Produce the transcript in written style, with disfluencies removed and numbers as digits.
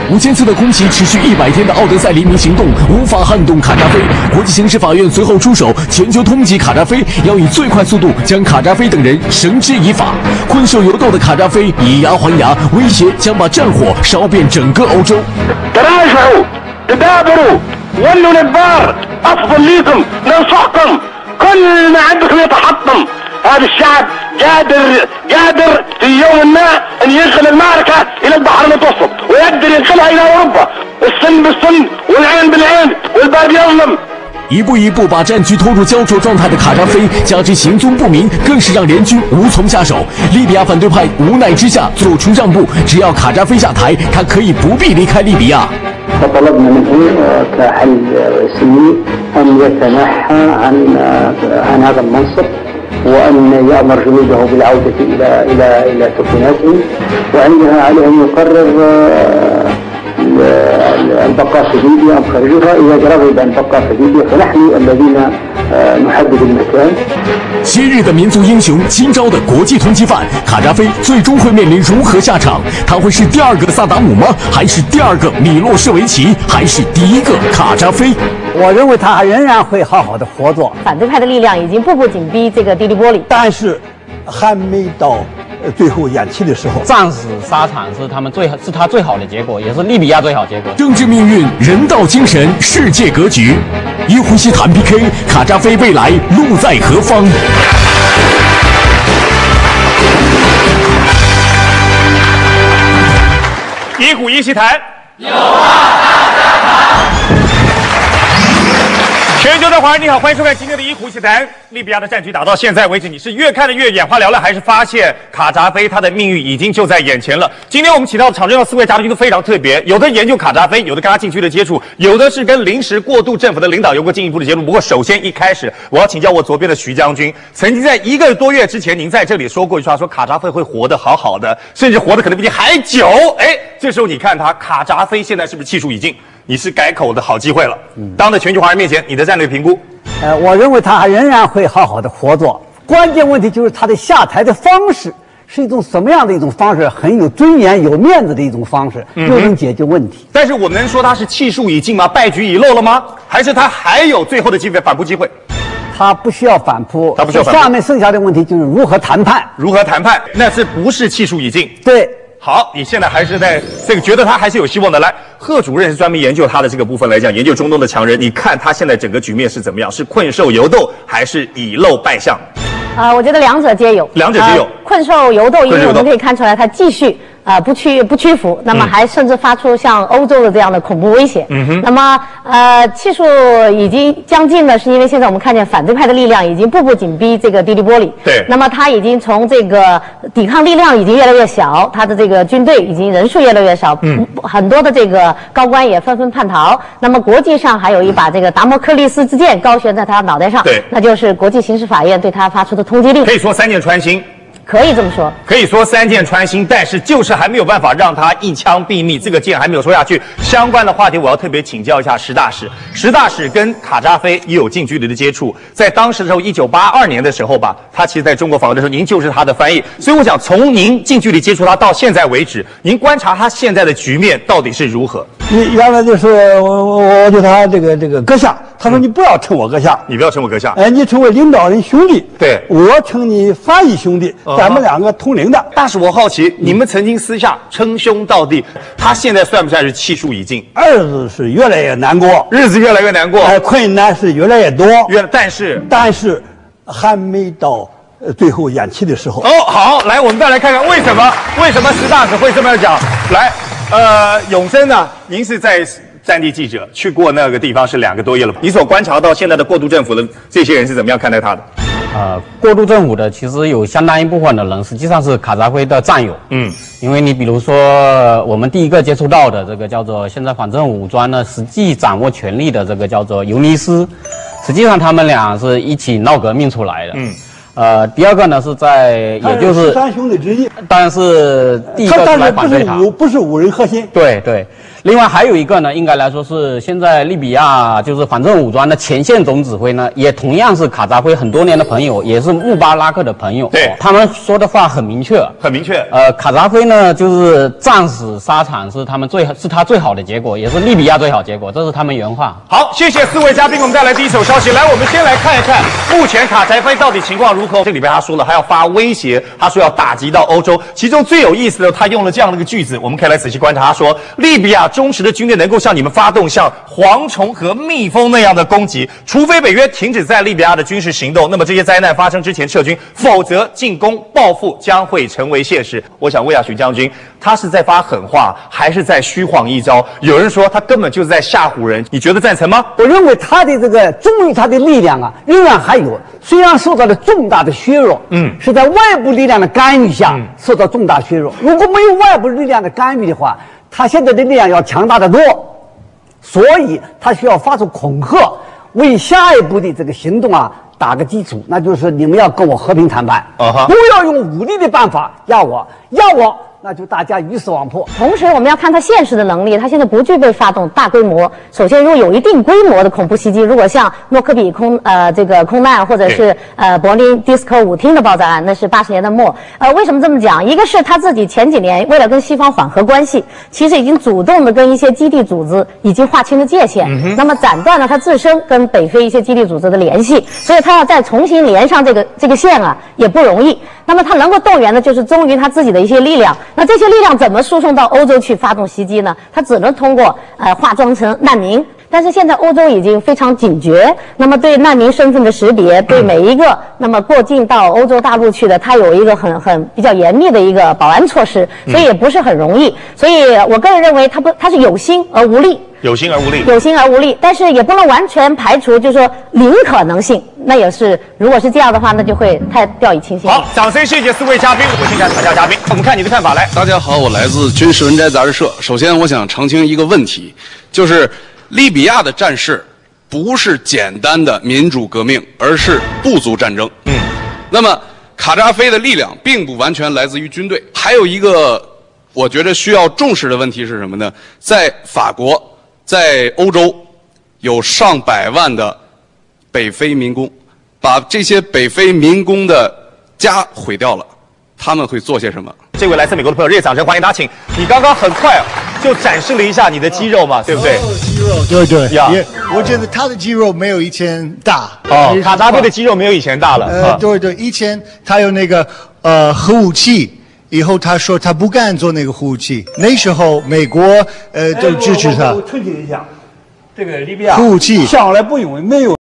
5000次的空袭持续100天的奥德赛黎明行动无法撼动卡扎菲。国际刑事法院随后出手，全球通缉卡扎菲，要以最快速度将卡扎菲等人绳之以法。困兽犹斗的卡扎菲以牙还牙，威胁将把战火烧遍整个欧洲。 ولوا الكبار افضل ليكم ننصحكم كل ما عندكم يتحطم هذا الشعب قادر في يوم ما ان ينقل المعركه الى البحر المتوسط ويقدر ينقلها الى اوروبا السن بالسن والعين بالعين والباب يظلم。 一步一步把战局拖入焦灼状态的卡扎菲，加之行踪不明，更是让联军无从下手。利比亚反对派无奈之下做出让步，只要卡扎菲下台，他可以不必离开利比亚。 فطلبنا منه كحل سلمي أن يتنحى عن هذا المنصب وأن يأمر جنوده بالعودة إلى سكناتهم وعندها عليه أن يقرر البقاء في ليبيا أم خارجها إذا رغب أن بقى في ليبيا فنحن الذين نحدد المكان。 昔日的民族英雄，今朝的国际通缉犯卡扎菲，最终会面临如何下场？他会是第二个萨达姆吗？还是第二个米洛舍维奇？还是第一个卡扎菲？ 我认为他仍然会好好的活着。 反对派的力量已经步步紧逼这个迪利波里， 但是还没到最后偃旗的时候。 战死沙场是他最好的结果，也是利比亚最好结果。 政治命运、人道精神、世界格局，一呼吸谈 PK， 卡扎菲未来路在何方？ 一虎一席谈，有话大家谈。全球的华人你好，欢迎收看今天的一虎一席谈。利比亚的战局打到现在为止，你是越看得越眼花缭乱，还是发现卡扎菲他的命运已经就在眼前了？今天我们请到的场中的4位嘉宾都非常特别，有的研究卡扎菲，有的跟他近距离接触，有的是跟临时过渡政府的领导有过进一步的接触。不过首先一开始，我要请教我左边的徐将军，曾经在1个多月之前，您在这里说过一句话，说卡扎菲会活得好好的，甚至活得可能比你还久。哎，这时候你看他卡扎菲现在是不是气数已尽？你是改口的好机会了。当着全球华人面前，你的战略评估？ 我认为他仍然会好好的活着。关键问题就是他的下台的方式是一种什么样的一种方式，很有尊严、有面子的一种方式，又能解决问题。 但是我们能说他是气数已尽吗？败局已露了吗？还是他还有最后的机会反扑机会？ 他不需要反扑， 他不需要反扑。 下面剩下的问题就是如何谈判。 如何谈判？那是不是气数已尽？ 对。 好，你现在还是在这个觉得他还是有希望的。来，贺主任是专门研究他的这个部分来讲，研究中东的强人。你看他现在整个局面是怎么样？是困兽犹斗，还是以漏败相？ 我觉得两者皆有。两者皆有。困兽犹斗，因为我们可以看出来，他继续不屈服，那么还甚至发出像欧洲的这样的恐怖威胁。那么气数已经将近呢，是因为现在我们看见反对派的力量已经步步紧逼这个迪利波里。 对。 那么他已经从这个抵抗力量已经越来越小，他的这个军队已经人数越来越少，很多的这个高官也纷纷叛逃。那么国际上还有一把这个达摩克利斯之剑高悬在他脑袋上， 对， 那就是国际刑事法院对他发出的通缉令。 可以说3箭穿心。 可以这么说， 可以说3箭穿心，但是就是还没有办法让他一枪毙命，这个箭还没有戳下去。相关的话题我要特别请教一下石大使，石大使跟卡扎菲也有近距离的接触，在当时的时候，1982年的时候吧，他其实在中国访问的时候，您就是他的翻译，所以我想从您近距离接触他到现在为止，您观察他现在的局面到底是如何？ 你原来就是我对他这个阁下，他说你不要称我阁下， 你不要称我阁下， 哎，你称为领导人兄弟， 对， 我称你翻译兄弟。咱们2个同龄的。 大使，我好奇，你们曾经私下称兄道弟，他现在算不算是气数已尽？ 日子是越来越难过， 日子越来越难过， 困难是越来越多，但是还没到最后偃旗的时候。 好，来，我们再来看看为什么石大使会这么讲。来，永贞呢，您是在战地记者，去过那个地方是2个多月了，你所观察到现在的过渡政府的这些人是怎么样看待他的？ 过渡政府的其实有相当一部分的人实际上是卡扎菲的战友。因为你比如说我们第一个接触到的这个叫做现在反政府武装呢，实际掌握权力的这个叫做尤尼斯，实际上他们俩是一起闹革命出来的。第二个呢是在也就是 13兄弟之一， 但是第一个出来反对他， 不是五人核心。 对对。 另外还有一个呢，应该来说是现在利比亚就是反政府武装的前线总指挥呢，也同样是卡扎菲很多年的朋友，也是穆巴拉克的朋友。 对， 他们说的话很明确， 很明确。 卡扎菲呢，就是战死沙场是他最好的结果，也是利比亚最好结果，这是他们原话。 好，谢谢4位嘉宾，我们带来第一手消息。来，我们先来看一看目前卡扎菲到底情况如何。这里边他说了，他要发威胁，他说要打击到欧洲。其中最有意思的，他用了这样的一个句子，我们可以来仔细观察。他说，利比亚忠实的军队能够向你们发动像蝗虫和蜜蜂那样的攻击，除非北约停止在利比亚的军事行动，那么这些灾难发生之前撤军，否则进攻报复将会成为现实。我想问一下徐将军，他是在发狠话，还是在虚晃一招？有人说他根本就是在吓唬人，你觉得赞成吗？ 我认为他的这个忠于他的力量啊，仍然还有，虽然受到了重大的削弱，是在外部力量的干预下受到重大削弱。如果没有外部力量的干预的话，他现在的力量要强大得多，所以他需要发出恐吓，为下一步的这个行动啊打个基础，那就是你们要跟我和平谈判，不要用武力的办法压我，那就大家鱼死网破。 同时，我们要看他现实的能力，他现在不具备发动大规模。首先，如果有一定规模的恐怖袭击，如果像诺科比空难，或者是柏林 disco 舞厅的爆炸案，那是80年代末。为什么这么讲？一个是他自己前几年为了跟西方缓和关系，其实已经主动的跟一些基地组织已经划清了界限，那么斩断了他自身跟北非一些基地组织的联系，所以他要再重新连上这个线啊，也不容易。那么他能够动员的就是忠于他自己的一些力量。那这些力量怎么输送到欧洲去发动袭击呢？他只能通过化妆成难民。但是现在欧洲已经非常警觉，那么对难民身份的识别，对每一个那么过境到欧洲大陆去的，他有一个很比较严密的一个保安措施，所以也不是很容易。所以我个人认为他是有心而无力。 有心而无力， 有心而无力，但是也不能完全排除，就是说零可能性。那也是，如果是这样的话，那就会太掉以轻心。 好，掌声谢谢4位嘉宾。我先看台下嘉宾，我们看你的看法来。 大家好，我来自军事文摘杂志社。首先，我想澄清一个问题，就是利比亚的战事不是简单的民主革命，而是部族战争。那么卡扎菲的力量并不完全来自于军队。还有一个我觉得需要重视的问题是什么呢？在法国。在欧洲，有上百万的北非民工，把这些北非民工的家毁掉了，他们会做些什么？ 这位来自美国的朋友，热烈掌声欢迎他，请。你刚刚很快就展示了一下你的肌肉嘛，对不对？ 肌肉，对呀。我觉得他的肌肉没有以前大。 卡扎菲的肌肉没有以前大了。 对，以前他有那个核武器。以后他说他不敢做那个核武器，那时候美国就支持他。 我澄清一下，这个利比亚核武器向来不因为没有。